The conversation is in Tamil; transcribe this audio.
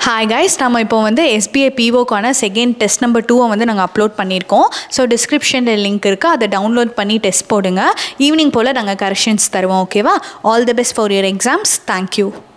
Hi guys, நம்ம இப்போ வந்து SBI PO-க்கான செகண்ட் டெஸ்ட் நம்பர் 2 வந்து நாங்கள் அப்லோட் பண்ணியிருக்கோம். ஸோ டிஸ்கிரிப்ஷனில் லிங்க் இருக்குது, அதை டவுன்லோட் பண்ணி டெஸ்ட் போடுங்க. ஈவினிங் போல் நாங்கள் கரெக்ஷன்ஸ் தருவோம். ஓகேவா? All the best for your exams. Thank you.